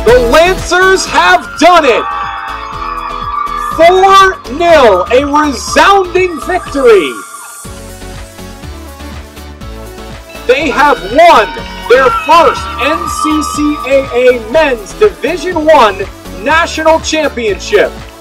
The Lancers have done it! 4-0, a resounding victory! They have won their first NCCAA Men's Division I National Championship.